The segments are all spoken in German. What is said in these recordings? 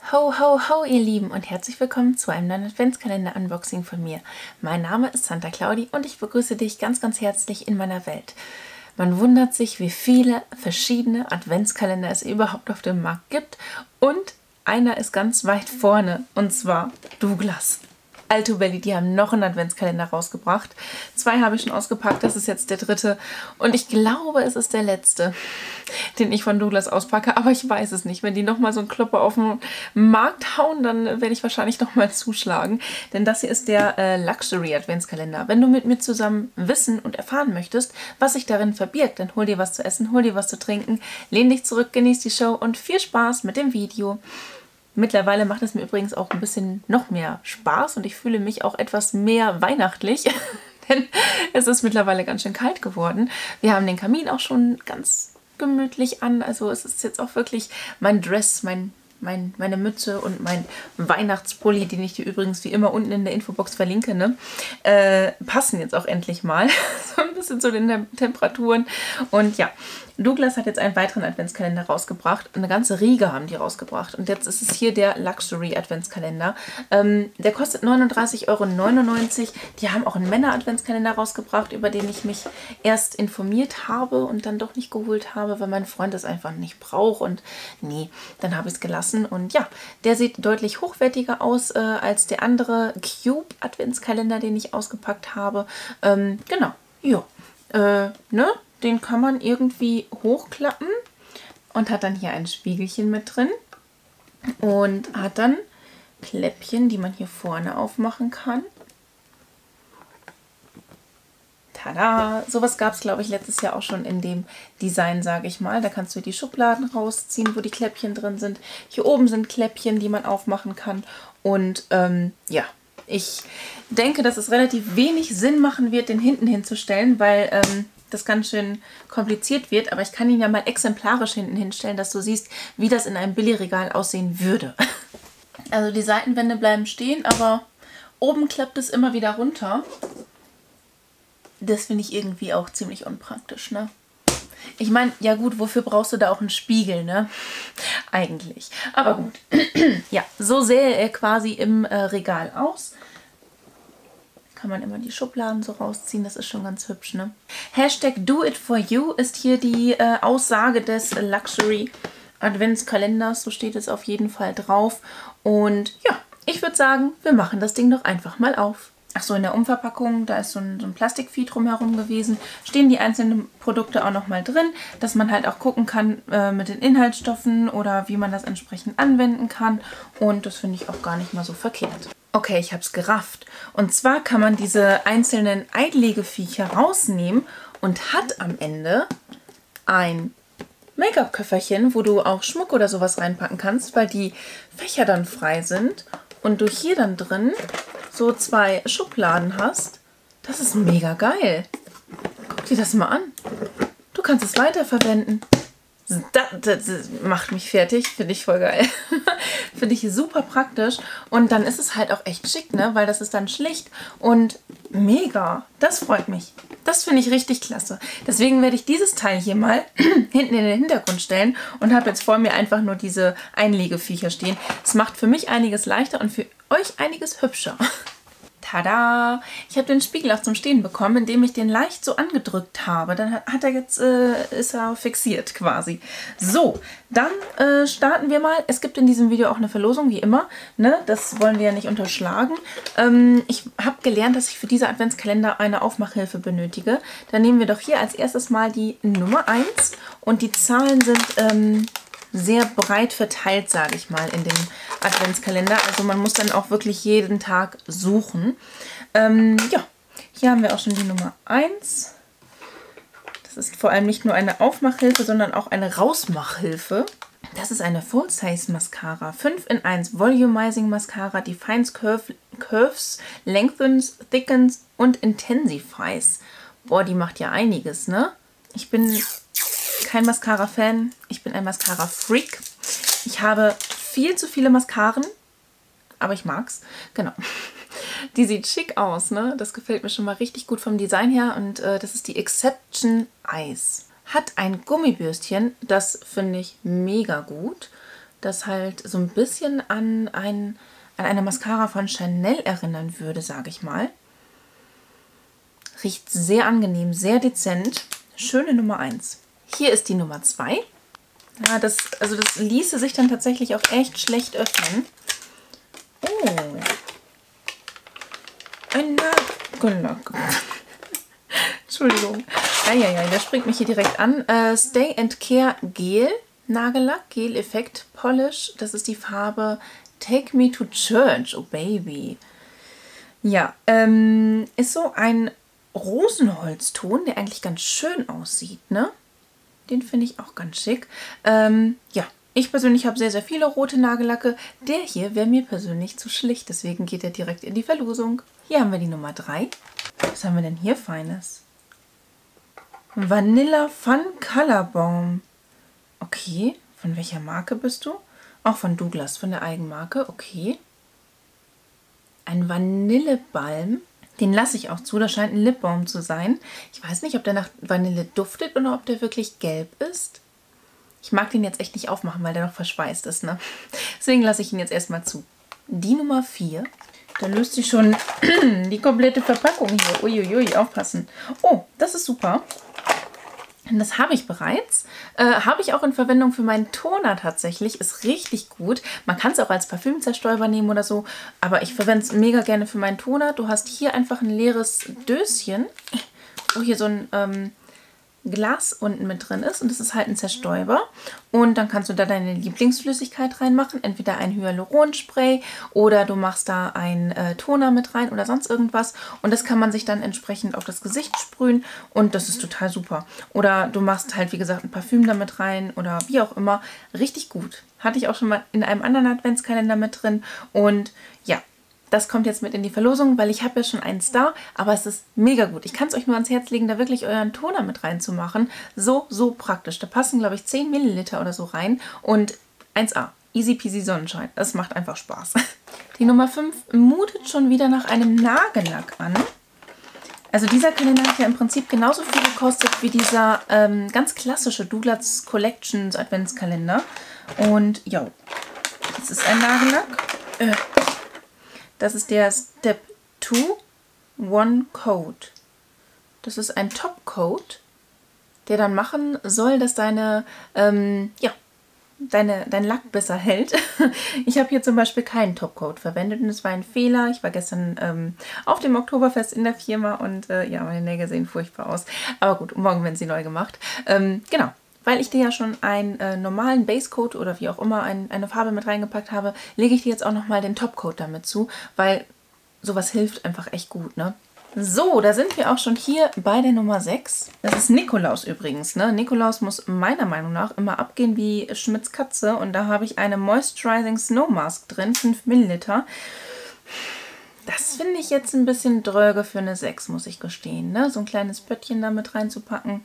Ho, ho, ho, ihr Lieben und herzlich willkommen zu einem neuen Adventskalender-Unboxing von mir. Mein Name ist Santa Claudi und ich begrüße dich ganz, ganz herzlich in meiner Welt. Man wundert sich, wie viele verschiedene Adventskalender es überhaupt auf dem Markt gibt und einer ist ganz weit vorne und zwar Douglas. Altobelli, die haben noch einen Adventskalender rausgebracht. 2 habe ich schon ausgepackt, das ist jetzt der 3. Und ich glaube, es ist der letzte, den ich von Douglas auspacke, aber ich weiß es nicht. Wenn die nochmal so einen Klopper auf den Markt hauen, dann werde ich wahrscheinlich nochmal zuschlagen. Denn das hier ist der Luxury Adventskalender. Wenn du mit mir zusammen wissen und erfahren möchtest, was sich darin verbirgt, dann hol dir was zu essen, hol dir was zu trinken, lehn dich zurück, genieß die Show und viel Spaß mit dem Video. Mittlerweile macht es mir übrigens auch ein bisschen noch mehr Spaß und ich fühle mich auch etwas mehr weihnachtlich, denn es ist mittlerweile ganz schön kalt geworden. Wir haben den Kamin auch schon ganz gemütlich an, also es ist jetzt auch wirklich mein Dress, meine Mütze und mein Weihnachtspulli, den ich dir übrigens wie immer unten in der Infobox verlinke, ne? Passen jetzt auch endlich mal. So ein bisschen zu den Temperaturen. Und ja, Douglas hat jetzt einen weiteren Adventskalender rausgebracht. Eine ganze Riege haben die rausgebracht. Und jetzt ist es hier der Luxury Adventskalender. Der kostet 39,99 €. Die haben auch einen Männer-Adventskalender rausgebracht, über den ich mich erst informiert habe und dann doch nicht geholt habe, weil mein Freund das einfach nicht braucht. Und nee, dann habe ich es gelassen. Und ja, der sieht deutlich hochwertiger aus als der andere Cube Adventskalender, den ich ausgepackt habe. Genau, ja, ne? Den kann man irgendwie hochklappen und hat dann hier ein Spiegelchen mit drin und hat dann Kläppchen, die man hier vorne aufmachen kann. Tada! Sowas gab es, glaube ich, letztes Jahr auch schon in dem Design, sage ich mal. Da kannst du die Schubladen rausziehen, wo die Kläppchen drin sind. Hier oben sind Kläppchen, die man aufmachen kann. Und ja, ich denke, dass es relativ wenig Sinn machen wird, den hinten hinzustellen, weil das ganz schön kompliziert wird. Aber ich kann ihn ja mal exemplarisch hinten hinstellen, dass du siehst, wie das in einem Billigregal aussehen würde. Also die Seitenwände bleiben stehen, aber oben klappt es immer wieder runter. Das finde ich irgendwie auch ziemlich unpraktisch, ne? Ich meine, ja gut, wofür brauchst du da auch einen Spiegel, ne? Eigentlich. Aber gut. Ja, so sähe er quasi im Regal aus. Kann man immer die Schubladen so rausziehen, das ist schon ganz hübsch, ne? Hashtag Do It For You ist hier die Aussage des Luxury Adventskalenders, so steht es auf jeden Fall drauf. Und ja, ich würde sagen, wir machen das Ding doch einfach mal auf. Achso, in der Umverpackung, da ist so ein Plastikvieh drumherum gewesen, stehen die einzelnen Produkte auch nochmal drin, dass man halt auch gucken kann mit den Inhaltsstoffen oder wie man das entsprechend anwenden kann. Und das finde ich auch gar nicht mal so verkehrt. Okay, ich habe es gerafft. Und zwar kann man diese einzelnen Einlegeviecher rausnehmen und hat am Ende ein Make-up-Köfferchen, wo du auch Schmuck oder sowas reinpacken kannst, weil die Fächer dann frei sind und du hier dann drin so 2 Schubladen hast. Das ist mega geil. Guck dir das mal an. Du kannst es weiterverwenden. Das macht mich fertig, finde ich voll geil. Finde ich super praktisch und dann ist es halt auch echt schick, ne? Weil das ist dann schlicht und mega. Das freut mich. Das finde ich richtig klasse. Deswegen werde ich dieses Teil hier mal hinten in den Hintergrund stellen und habe jetzt vor mir einfach nur diese Einlegeviecher stehen. Es macht für mich einiges leichter und für euch einiges hübscher. Tada! Ich habe den Spiegel auch zum Stehen bekommen, indem ich den leicht so angedrückt habe. Dann hat er jetzt, ist er fixiert quasi. So, dann starten wir mal. Es gibt in diesem Video auch eine Verlosung, wie immer. Ne? Das wollen wir ja nicht unterschlagen. Ich habe gelernt, dass ich für diese Adventskalender eine Aufmachhilfe benötige. Dann nehmen wir doch hier als erstes mal die Nummer 1. Und die Zahlen sind sehr breit verteilt, sage ich mal, in dem Adventskalender. Also man muss dann auch wirklich jeden Tag suchen. Ja, hier haben wir auch schon die Nummer 1. Das ist vor allem nicht nur eine Aufmachhilfe, sondern auch eine Rausmachhilfe. Das ist eine Full-Size Mascara. 5 in 1 Volumizing Mascara, Defines Curves, Lengthens, Thickens und Intensifies. Boah, die macht ja einiges, ne? Ich bin kein Mascara-Fan, ich bin ein Mascara-Freak. Ich habe viel zu viele Mascaren, aber ich mag's. Genau. Die sieht schick aus, ne? Das gefällt mir schon mal richtig gut vom Design her und das ist die Exception Eyes. Hat ein Gummibürstchen, das finde ich mega gut. das halt so ein bisschen an eine Mascara von Chanel erinnern würde, sage ich mal. Riecht sehr angenehm, sehr dezent. Schöne Nummer 1. Hier ist die Nummer 2. Ja, das ließe sich dann tatsächlich auch echt schlecht öffnen. Oh. Ein Nagellack. Entschuldigung. Eieiei, der springt mich hier direkt an. Stay and Care Gel Nagellack, Gel Effekt Polish. Das ist die Farbe Take Me to Church. Oh Baby. Ja, ist so ein Rosenholzton, der eigentlich ganz schön aussieht, ne? Den finde ich auch ganz schick. Ja, ich persönlich habe sehr, sehr viele rote Nagellacke. Der hier wäre mir persönlich zu schlicht, deswegen geht er direkt in die Verlosung. Hier haben wir die Nummer 3. Was haben wir denn hier Feines? Vanilla Fun Color Balm. Okay, von welcher Marke bist du? Auch von Douglas, von der Eigenmarke. Okay. Ein Vanillebalm. Den lasse ich auch zu, das scheint ein Lipbalm zu sein. Ich weiß nicht, ob der nach Vanille duftet oder ob der wirklich gelb ist. Ich mag den jetzt echt nicht aufmachen, weil der noch verschweißt ist, ne? Deswegen lasse ich ihn jetzt erstmal zu. Die Nummer 4. Da löst sich schon die komplette Verpackung hier. Uiuiui, aufpassen. Oh, das ist super. Das habe ich bereits. Habe ich auch in Verwendung für meinen Toner tatsächlich. Ist richtig gut. Man kann es auch als Parfümzerstäuber nehmen oder so. Aber ich verwende es mega gerne für meinen Toner. Du hast hier einfach ein leeres Döschen, wo hier so ein Glas unten mit drin ist. Und das ist halt ein Zerstäuber. Und dann kannst du da deine Lieblingsflüssigkeit reinmachen. Entweder ein Hyaluronspray oder du machst da einen Toner mit rein oder sonst irgendwas. Und das kann man sich dann entsprechend auf das Gesicht sprühen. Und das ist total super. Oder du machst halt, wie gesagt, ein Parfüm damit rein oder wie auch immer. Richtig gut. Hatte ich auch schon mal in einem anderen Adventskalender mit drin. Und ja, das kommt jetzt mit in die Verlosung, weil ich habe ja schon eins da, aber es ist mega gut. Ich kann es euch nur ans Herz legen, da wirklich euren Toner mit reinzumachen. So, so praktisch. Da passen, glaube ich, 10 Milliliter oder so rein und 1A. Easy peasy Sonnenschein. Das macht einfach Spaß. Die Nummer 5 mutet schon wieder nach einem Nagellack an. Also dieser Kalender hat ja im Prinzip genauso viel gekostet wie dieser ganz klassische Douglas Collections Adventskalender. Und ja, das ist ein Nagellack. Das ist der Step 2 One Coat. Das ist ein Top-Coat, der dann machen soll, dass dein Lack besser hält. Ich habe hier zum Beispiel keinen Top-Coat verwendet und es war ein Fehler. Ich war gestern auf dem Oktoberfest in der Firma und ja, meine Nägel sehen furchtbar aus. Aber gut, morgen werden sie neu gemacht. Genau. Weil ich dir ja schon einen normalen Basecoat oder wie auch immer eine Farbe mit reingepackt habe, lege ich dir jetzt auch nochmal den Topcoat damit zu, weil sowas hilft einfach echt gut, ne? So, da sind wir auch schon hier bei der Nummer 6. Das ist Nikolaus übrigens, ne? Nikolaus muss meiner Meinung nach immer abgehen wie Schmitz Katze und da habe ich eine Moisturizing Snow Mask drin, 5 Milliliter. Das finde ich jetzt ein bisschen dröge für eine 6, muss ich gestehen, ne? So ein kleines Pöttchen da mit reinzupacken.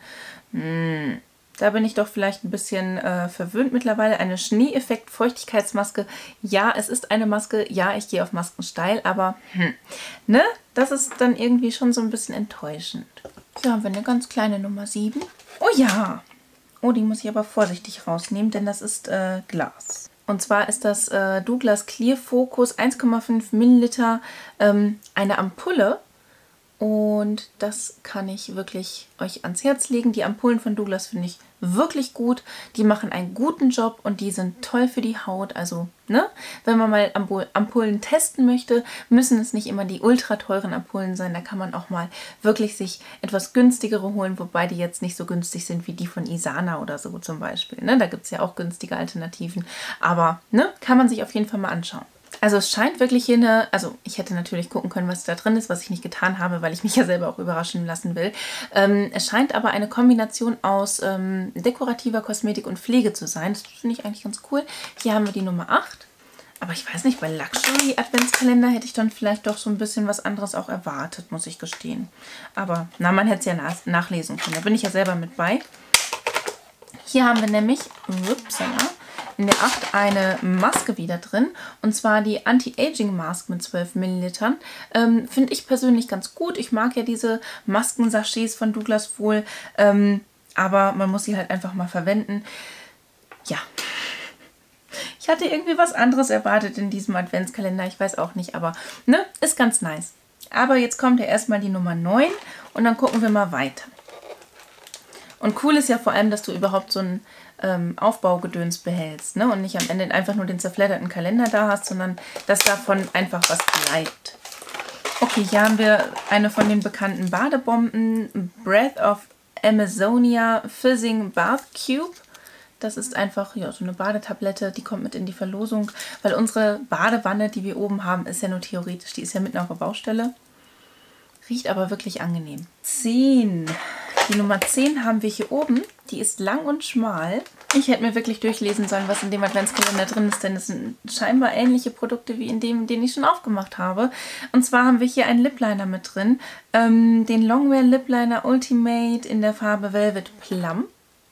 Da bin ich doch vielleicht ein bisschen verwöhnt mittlerweile. Eine Schneeeffekt-Feuchtigkeitsmaske. Ja, es ist eine Maske. Ja, ich gehe auf Masken steil, aber ne? Das ist dann irgendwie schon so ein bisschen enttäuschend. Hier haben wir eine ganz kleine Nummer 7. Oh ja! Oh, die muss ich aber vorsichtig rausnehmen, denn das ist Glas. Und zwar ist das Douglas Clear Focus 1,5 Milliliter eine Ampulle. Und das kann ich wirklich euch ans Herz legen. Die Ampullen von Douglas finde ich wirklich gut. Die machen einen guten Job und die sind toll für die Haut. Also, ne, wenn man mal Ampullen testen möchte, müssen es nicht immer die ultra teuren Ampullen sein. Da kann man auch mal wirklich sich etwas günstigere holen, wobei die jetzt nicht so günstig sind wie die von Isana oder so zum Beispiel. Ne? Da gibt es ja auch günstige Alternativen. Aber, ne, kann man sich auf jeden Fall mal anschauen. Also es scheint wirklich hier eine, also ich hätte natürlich gucken können, was da drin ist, was ich nicht getan habe, weil ich mich ja selber auch überraschen lassen will. Es scheint aber eine Kombination aus dekorativer Kosmetik und Pflege zu sein. Das finde ich eigentlich ganz cool. Hier haben wir die Nummer 8. Aber ich weiß nicht, bei Luxury Adventskalender hätte ich dann vielleicht doch so ein bisschen was anderes auch erwartet, muss ich gestehen. Aber na, man hätte es ja nachlesen können. Da bin ich ja selber mit bei. Hier haben wir nämlich, in der 8 eine Maske wieder drin. Und zwar die Anti-Aging Mask mit 12 Millilitern. Finde ich persönlich ganz gut. Ich mag ja diese Masken-Sachets von Douglas wohl. Aber man muss sie halt einfach mal verwenden. Ja. Ich hatte irgendwie was anderes erwartet in diesem Adventskalender. Ich weiß auch nicht, aber ne, ist ganz nice. Aber jetzt kommt ja erstmal die Nummer 9 und dann gucken wir mal weiter. Und cool ist ja vor allem, dass du überhaupt so ein Aufbaugedöns behältst, ne? Und nicht am Ende einfach nur den zerfledderten Kalender da hast, sondern dass davon einfach was bleibt. Okay, hier haben wir eine von den bekannten Badebomben, Breath of Amazonia Fizzing Bath Cube. Das ist einfach ja, so eine Badetablette, die kommt mit in die Verlosung, weil unsere Badewanne, die wir oben haben, ist ja nur theoretisch, die ist ja mitten auf der Baustelle. Riecht aber wirklich angenehm. 10. Die Nummer 10 haben wir hier oben. Die ist lang und schmal. Ich hätte mir wirklich durchlesen sollen, was in dem Adventskalender drin ist, denn es sind scheinbar ähnliche Produkte wie in dem, den ich schon aufgemacht habe. Und zwar haben wir hier einen Lip Liner mit drin. Den Longwear Lip Liner Ultimate in der Farbe Velvet Plum.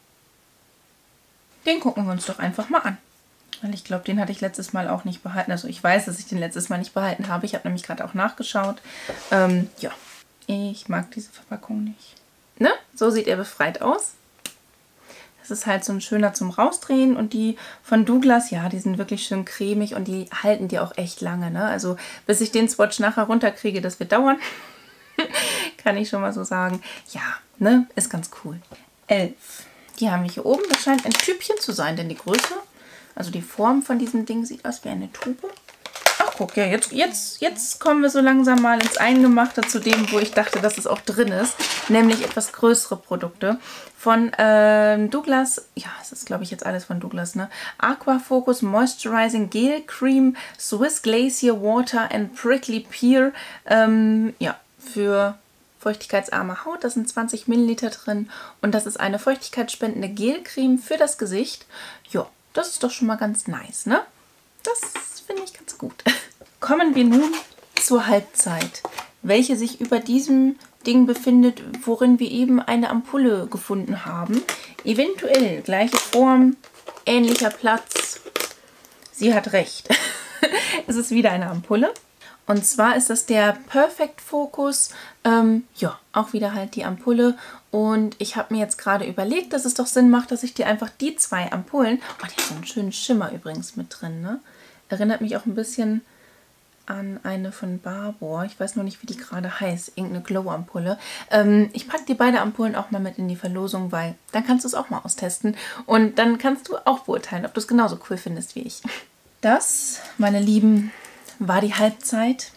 Den gucken wir uns doch einfach mal an. Weil ich glaube, den hatte ich letztes Mal auch nicht behalten. Also ich weiß, dass ich den letztes Mal nicht behalten habe. Ich habe nämlich gerade auch nachgeschaut. Ja, ich mag diese Verpackung nicht. Ne? So sieht er befreit aus. Das ist halt so ein schöner zum Rausdrehen. Und die von Douglas, ja, die sind wirklich schön cremig und die halten dir auch echt lange. Ne? Also bis ich den Swatch nachher runterkriege, das wird dauern. Kann ich schon mal so sagen. Ja, ne? Ist ganz cool. 11. Die haben wir hier oben. Das scheint ein Typchen zu sein, denn die Größe, also die Form von diesem Ding sieht aus wie eine Tube. Ach guck, ja, jetzt kommen wir so langsam mal ins Eingemachte zu dem, wo ich dachte, dass es auch drin ist. Nämlich etwas größere Produkte von Douglas. Ja, es ist glaube ich jetzt alles von Douglas, ne? Aqua Focus Moisturizing Gel Cream Swiss Glacier Water and Prickly Pear. Ja, für feuchtigkeitsarme Haut. Da sind 20 Milliliter drin. Und das ist eine feuchtigkeitsspendende Gelcreme für das Gesicht. Ja, das ist doch schon mal ganz nice, ne? Das finde ich ganz gut. Kommen wir nun zur Halbzeit, welche sich über diesem Ding befindet, worin wir eben eine Ampulle gefunden haben. Eventuell gleiche Form, ähnlicher Platz. Sie hat recht. Es ist wieder eine Ampulle. Und zwar ist das der Perfect Focus. Ja, auch wieder halt die Ampulle. Und ich habe mir jetzt gerade überlegt, dass es doch Sinn macht, dass ich dir einfach die zwei Ampullen... Oh, die hat so einen schönen Schimmer übrigens mit drin, ne? Erinnert mich auch ein bisschen an eine von Barbour. Ich weiß nur nicht, wie die gerade heißt. Irgendeine Glow-Ampulle. Ich packe die beiden Ampullen auch mal mit in die Verlosung, weil dann kannst du es auch mal austesten. Und dann kannst du auch beurteilen, ob du es genauso cool findest wie ich. Das, meine Lieben, war die Halbzeit.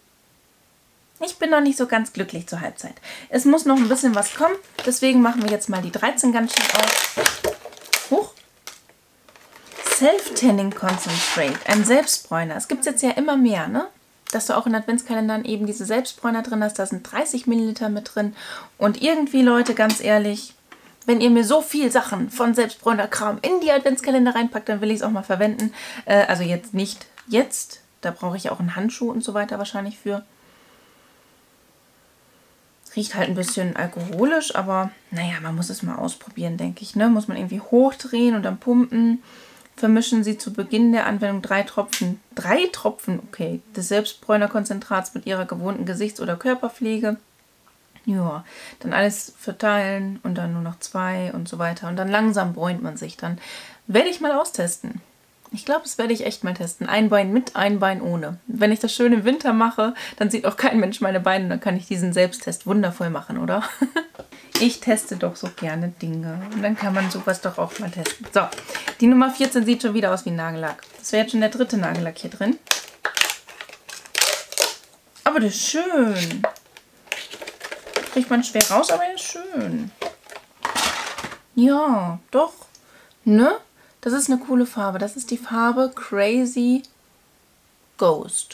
Ich bin noch nicht so ganz glücklich zur Halbzeit. Es muss noch ein bisschen was kommen. Deswegen machen wir jetzt mal die 13 ganz schnell auf. Hoch. Self-Tanning Concentrate. Ein Selbstbräuner. Es gibt es jetzt ja immer mehr, ne? Dass du auch in Adventskalendern eben diese Selbstbräuner drin hast. Da sind 30 Milliliter mit drin. Und irgendwie, Leute, ganz ehrlich, wenn ihr mir so viel Sachen von Selbstbräuner-Kram in die Adventskalender reinpackt, dann will ich es auch mal verwenden. Also jetzt nicht jetzt. Da brauche ich auch einen Handschuh und so weiter wahrscheinlich für. Riecht halt ein bisschen alkoholisch, aber naja, man muss es mal ausprobieren, denke ich. Ne? Muss man irgendwie hochdrehen und dann pumpen. Vermischen Sie zu Beginn der Anwendung 3 Tropfen, okay, des Selbstbräunerkonzentrats mit Ihrer gewohnten Gesichts- oder Körperpflege. Ja, dann alles verteilen und dann nur noch 2 und so weiter. Und dann langsam bräunt man sich. Dann werde ich mal austesten. Ich glaube, das werde ich echt mal testen. Ein Bein mit, ein Bein ohne. Wenn ich das schön im Winter mache, dann sieht auch kein Mensch meine Beine. Dann kann ich diesen Selbsttest wundervoll machen, oder? Ich teste doch so gerne Dinge. Und dann kann man sowas doch auch mal testen. So, die Nummer 14 sieht schon wieder aus wie Nagellack. Das wäre jetzt schon der dritte Nagellack hier drin. Aber das ist schön. Kriegt man schwer raus, aber er ist schön. Ja, doch. Ne? Das ist eine coole Farbe. Das ist die Farbe Crazy Ghost.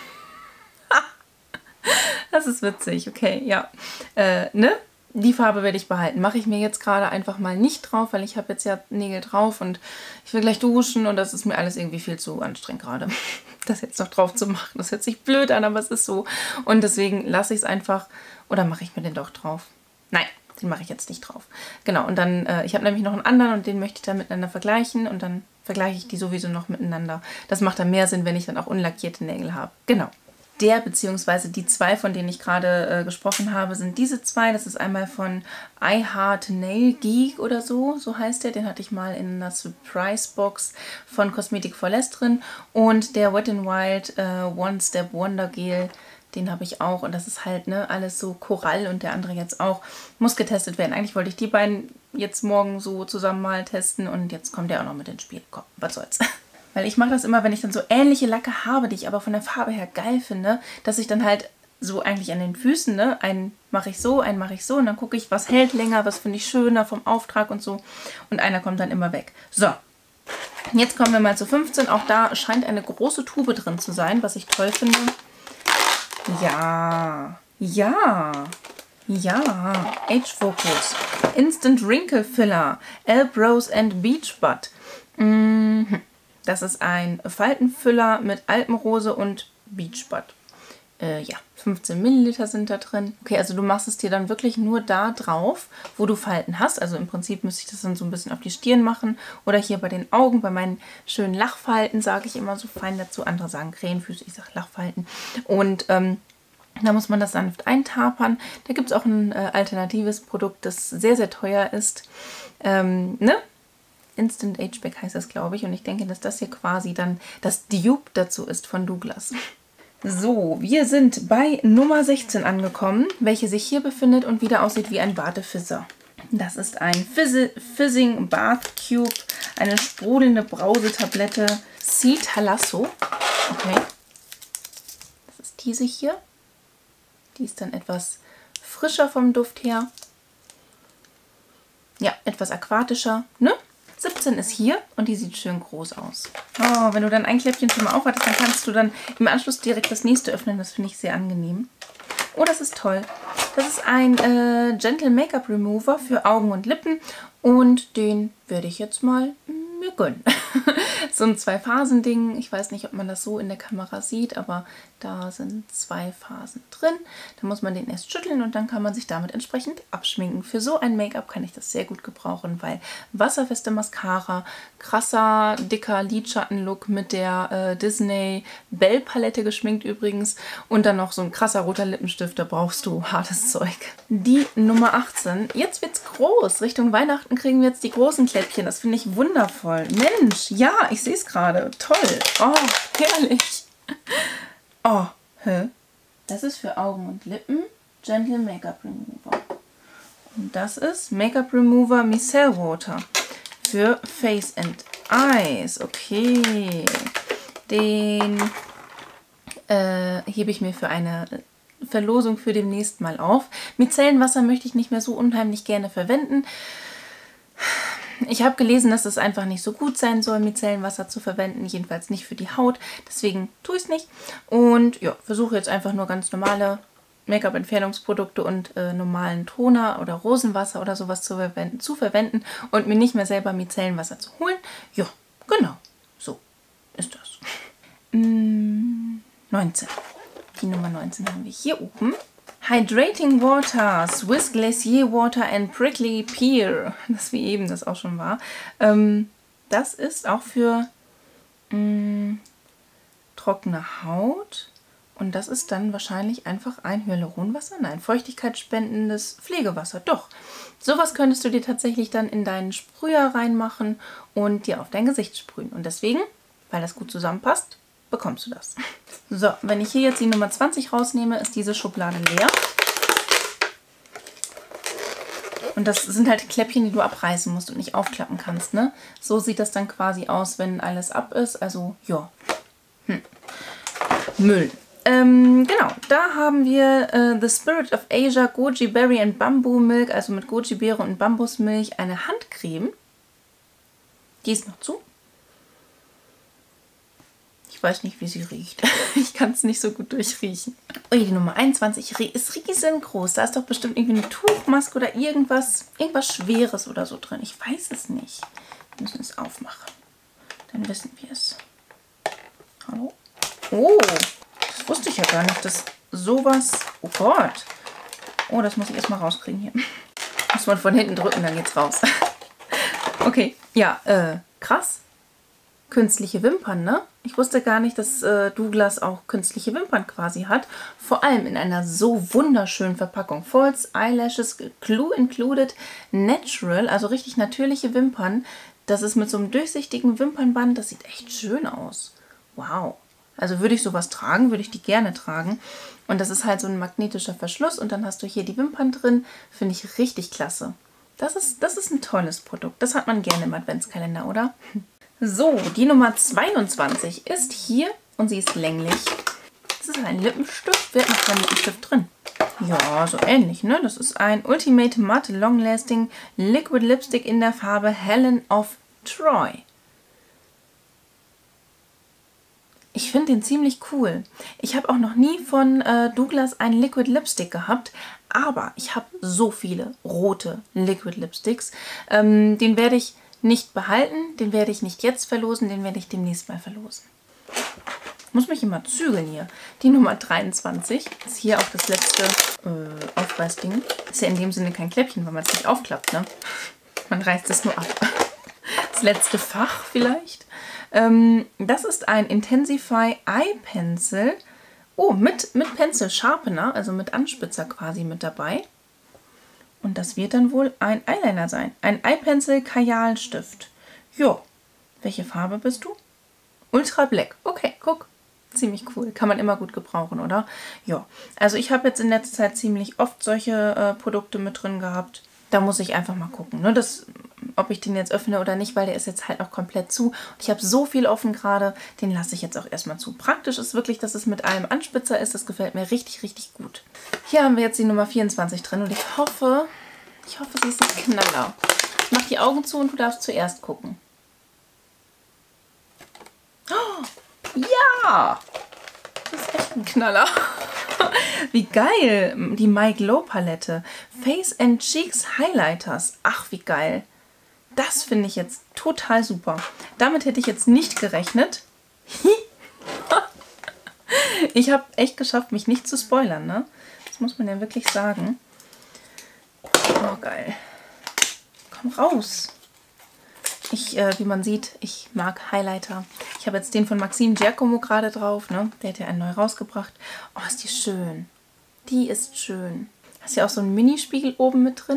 Das ist witzig. Okay, ja. Ne? Die Farbe werde ich behalten. Mache ich mir jetzt gerade einfach mal nicht drauf, weil ich habe jetzt ja Nägel drauf und ich will gleich duschen und das ist mir alles irgendwie viel zu anstrengend gerade, das jetzt noch drauf zu machen. Das hört sich blöd an, aber es ist so. Und deswegen lasse ich es einfach, oder mache ich mir den doch drauf? Nein. Den mache ich jetzt nicht drauf. Genau, und dann, ich habe nämlich noch einen anderen und den möchte ich dann miteinander vergleichen und dann vergleiche ich die sowieso noch miteinander. Das macht dann mehr Sinn, wenn ich dann auch unlackierte Nägel habe. Genau. beziehungsweise die zwei, von denen ich gerade gesprochen habe, sind diese zwei. Das ist einmal von I Heart Nail Geek oder so heißt der. Den hatte ich mal in einer Surprise Box von Cosmetic for Less drin. Und der Wet n Wild One Step Wonder Gel, den habe ich auch. Und das ist halt alles so Korall und der andere jetzt auch. Muss getestet werden. Eigentlich wollte ich die beiden jetzt morgen so zusammen mal testen und jetzt kommt der auch noch mit ins Spiel. Komm, was soll's. Weil ich mache das immer, wenn ich dann so ähnliche Lacke habe, die ich aber von der Farbe her geil finde, dass ich dann halt so eigentlich an den Füßen, einen mache ich so, einen mache ich so und dann gucke ich, was hält länger, was finde ich schöner vom Auftrag und so. Und einer kommt dann immer weg. So, jetzt kommen wir mal zu 15. Auch da scheint eine große Tube drin zu sein, was ich toll finde. Ja, Age Focus, Instant Wrinkle Filler, Elb Rose and Beach Bud. Das ist ein Faltenfüller mit Alpenrose und Beach Bud. 15 Milliliter sind da drin. Okay, also du machst es dir dann wirklich nur da drauf, wo du Falten hast. Also im Prinzip müsste ich das dann so ein bisschen auf die Stirn machen oder hier bei den Augen, bei meinen schönen Lachfalten, sage ich immer so fein dazu. Andere sagen Krähenfüße, ich sage Lachfalten. Und da muss man das sanft eintapern. Da gibt es auch ein alternatives Produkt, das sehr, sehr teuer ist. Instant Age Back heißt das, glaube ich. Und ich denke, dass das hier quasi dann das Dupe dazu ist von Douglas. So, wir sind bei Nummer 16 angekommen, welche sich hier befindet und wieder aussieht wie ein Badefisser. Das ist ein Fizzing Bath Cube, eine sprudelnde Brausetablette Citralasso. Okay. Das ist diese hier. Die ist dann etwas frischer vom Duft her. Ja, etwas aquatischer, ne? 17 ist hier und die sieht schön groß aus. Oh, wenn du dann ein Kläppchen schon mal aufwartest, dann kannst du dann im Anschluss direkt das nächste öffnen. Das finde ich sehr angenehm. Oh, das ist toll. Das ist ein Gentle Make-up Remover für Augen und Lippen und den werde ich jetzt mal mir gönnen. So ein 2-Phasen-Ding. Ich weiß nicht, ob man das so in der Kamera sieht, aber da sind 2 Phasen drin. Da muss man den erst schütteln und dann kann man sich damit entsprechend abschminken. Für so ein Make-up kann ich das sehr gut gebrauchen, weil wasserfeste Mascara, krasser, dicker Lidschattenlook mit der Disney Belle Palette geschminkt übrigens und dann noch so ein krasser roter Lippenstift, da brauchst du hartes Zeug. Die Nummer 18. Jetzt wird's groß. Richtung Weihnachten kriegen wir jetzt die großen Kläppchen. Das finde ich wundervoll. Mensch, ja, ich sehe es gerade. Toll. Oh, herrlich. Oh, hä? Das ist für Augen und Lippen Gentle Make-up Remover. Und das ist Make-up Remover Micellar Water für Face and Eyes. Okay. Den hebe ich mir für eine Verlosung für demnächst mal auf. Micellenwasser möchte ich nicht mehr so unheimlich gerne verwenden. Ich habe gelesen, dass es einfach nicht so gut sein soll, Micellenwasser zu verwenden, jedenfalls nicht für die Haut. Deswegen tue ich es nicht. Und ja, versuche jetzt einfach nur ganz normale Make-up-Entfernungsprodukte und normalen Toner oder Rosenwasser oder sowas zu verwenden und mir nicht mehr selber Micellenwasser zu holen. Ja, genau. So ist das. 19. Die Nummer 19 haben wir hier oben. Hydrating Water, Swiss Glacier Water and Prickly Pear. Das wie eben das auch schon war. Das ist auch für trockene Haut. Und das ist dann wahrscheinlich einfach ein Hyaluronwasser. Nein, feuchtigkeitsspendendes Pflegewasser. Doch, sowas könntest du dir tatsächlich dann in deinen Sprüher reinmachen und dir auf dein Gesicht sprühen. Und deswegen, weil das gut zusammenpasst, bekommst du das. So, wenn ich hier jetzt die Nummer 20 rausnehme, ist diese Schublade leer. Und das sind halt Kläppchen, die du abreißen musst und nicht aufklappen kannst, ne? So sieht das dann quasi aus, wenn alles ab ist. Also, ja. Müll. Genau, da haben wir The Spirit of Asia Goji Berry and Bamboo Milk, also mit Goji-Beere und Bambusmilch, eine Handcreme. Die ist noch zu. Ich weiß nicht, wie sie riecht. Ich kann es nicht so gut durchriechen. Ui, die Nummer 21 ist riesengroß. Da ist doch bestimmt irgendwie eine Tuchmaske oder irgendwas Schweres oder so drin. Ich weiß es nicht. Wir müssen es aufmachen. Dann wissen wir es. Hallo? Oh, das wusste ich ja gar nicht, dass sowas... Oh Gott. Oh, das muss ich erstmal rauskriegen hier. Muss man von hinten drücken, dann geht's raus. Okay, ja, krass. künstliche Wimpern, ne? Ich wusste gar nicht, dass Douglas auch künstliche Wimpern quasi hat. Vor allem in einer so wunderschönen Verpackung. False Eyelashes, Glue Included, Natural, also richtig natürliche Wimpern. Das ist mit so einem durchsichtigen Wimpernband. Das sieht echt schön aus. Wow. Also würde ich sowas tragen, würde ich die gerne tragen. Und das ist halt so ein magnetischer Verschluss und dann hast du hier die Wimpern drin. Finde ich richtig klasse. Das ist ein tolles Produkt. Das hat man gerne im Adventskalender, oder? So, die Nummer 22 ist hier und sie ist länglich. Das ist ein Lippenstift. Wer hat noch keinen Lippenstift drin? Ja, so ähnlich, ne? Das ist ein Ultimate Matte Long Lasting Liquid Lipstick in der Farbe Helen of Troy. Ich finde den ziemlich cool. Ich habe auch noch nie von Douglas einen Liquid Lipstick gehabt, aber ich habe so viele rote Liquid Lipsticks. Den werde ich nicht behalten, den werde ich nicht jetzt verlosen, den werde ich demnächst mal verlosen. Ich muss mich immer zügeln hier. Die Nummer 23 ist hier auch das letzte Aufreißding. Ist ja in dem Sinne kein Kläppchen, weil man es nicht aufklappt, ne? Man reißt es nur ab. Das letzte Fach vielleicht. Das ist ein Intensify Eye Pencil. Oh, mit Pencil Sharpener, also mit Anspitzer quasi mit dabei. Und das wird dann wohl ein Eyeliner sein. Ein Eye Pencil Kajalstift. Jo, welche Farbe bist du? Ultra Black. Okay, guck. Ziemlich cool. Kann man immer gut gebrauchen, oder? Ja, also ich habe jetzt in letzter Zeit ziemlich oft solche Produkte mit drin gehabt. Da muss ich einfach mal gucken, ne? Ob ich den jetzt öffne oder nicht, weil der ist jetzt halt auch komplett zu. Und ich habe so viel offen gerade, den lasse ich jetzt auch erstmal zu. Praktisch ist wirklich, dass es mit einem Anspitzer ist. Das gefällt mir richtig, richtig gut. Hier haben wir jetzt die Nummer 24 drin und ich hoffe, sie ist ein Knaller. Ich mache die Augen zu und du darfst zuerst gucken. Oh, ja! Das ist echt ein Knaller. Wie geil! Die My Glow Palette. Face and Cheeks Highlighters. Ach, wie geil. Das finde ich jetzt total super. Damit hätte ich jetzt nicht gerechnet. Ich habe echt geschafft, mich nicht zu spoilern, ne? Das muss man ja wirklich sagen. Oh, geil. Komm raus. Wie man sieht, ich mag Highlighter. Ich habe jetzt den von Maxim Giacomo gerade drauf, ne? Der hat ja einen neu rausgebracht. Oh, ist die schön. Die ist schön. Hast ja auch so einen Mini-Spiegel oben mit drin.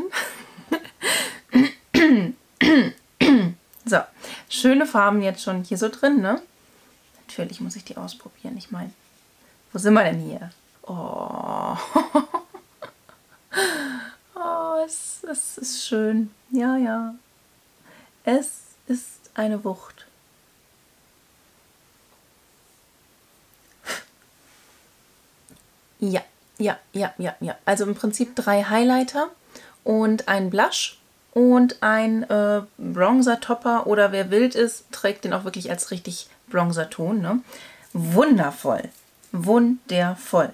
So, schöne Farben jetzt schon hier so drin, ne? Natürlich muss ich die ausprobieren. Ich meine, wo sind wir denn hier? Oh, oh es ist schön. Ja, ja. Es ist eine Wucht. Ja, ja, ja, ja, ja. Also im Prinzip 3 Highlighter und ein Blush und ein Bronzer-Topper oder wer wild ist, trägt den auch wirklich als richtig Bronzer-Ton. Ne? Wundervoll. Wundervoll.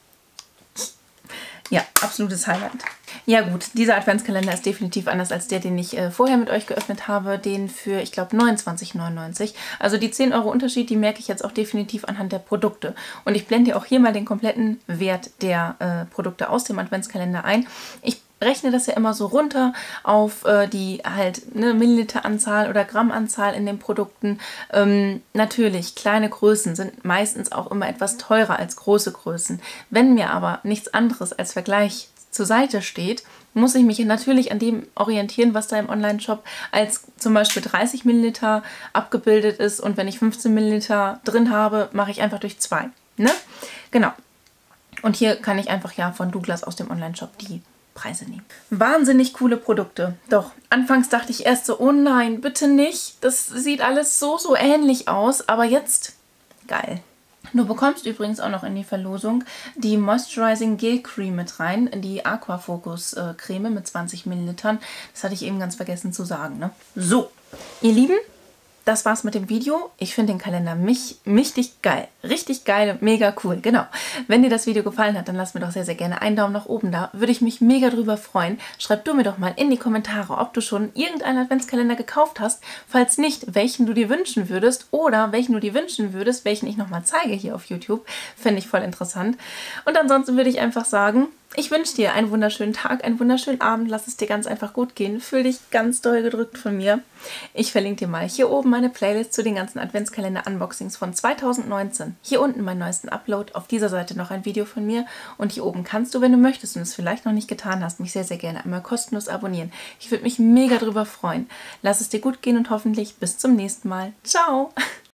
Ja, absolutes Highlight. Ja gut, dieser Adventskalender ist definitiv anders als der, den ich vorher mit euch geöffnet habe. Den für, ich glaube, 29,99 €. Also die 10 € Unterschied, die merke ich jetzt auch definitiv anhand der Produkte. Und ich blende auch hier mal den kompletten Wert der Produkte aus dem Adventskalender ein. Ich rechne das ja immer so runter auf die halt eine Milliliteranzahl oder Grammanzahl in den Produkten. Natürlich, kleine Größen sind meistens auch immer etwas teurer als große Größen. Wenn mir aber nichts anderes als Vergleich zur Seite steht, muss ich mich natürlich an dem orientieren, was da im Online-Shop als zum Beispiel 30 Milliliter abgebildet ist. Und wenn ich 15 Milliliter drin habe, mache ich einfach durch 2. Ne? Genau. Und hier kann ich einfach ja von Douglas aus dem Online-Shop die Preise nehmen. Wahnsinnig coole Produkte. Doch, anfangs dachte ich erst so, oh nein, bitte nicht. Das sieht alles so ähnlich aus. Aber jetzt, geil. Du bekommst übrigens auch noch in die Verlosung die Moisturizing Gel Cream mit rein, die Aquafocus Creme mit 20 Millilitern. Das hatte ich eben ganz vergessen zu sagen. Ne? So, ihr Lieben, das war's mit dem Video. Ich finde den Kalender richtig geil. Richtig geil, mega cool. Genau. Wenn dir das Video gefallen hat, dann lass mir doch sehr, sehr gerne einen Daumen nach oben da. Würde ich mich mega drüber freuen. Schreib du mir doch mal in die Kommentare, ob du schon irgendeinen Adventskalender gekauft hast. Falls nicht, welchen du dir wünschen würdest oder welchen du dir wünschen würdest, welchen ich nochmal zeige hier auf YouTube. Fände ich voll interessant. Und ansonsten würde ich einfach sagen, Ich wünsche dir einen wunderschönen Tag, einen wunderschönen Abend. Lass es dir ganz einfach gut gehen. Fühl dich ganz doll gedrückt von mir. Ich verlinke dir mal hier oben meine Playlist zu den ganzen Adventskalender-Unboxings von 2019. Hier unten meinen neuesten Upload. Auf dieser Seite noch ein Video von mir. Und hier oben kannst du, wenn du möchtest und es vielleicht noch nicht getan hast, mich sehr, sehr gerne einmal kostenlos abonnieren. Ich würde mich mega drüber freuen. Lass es dir gut gehen und hoffentlich bis zum nächsten Mal. Ciao!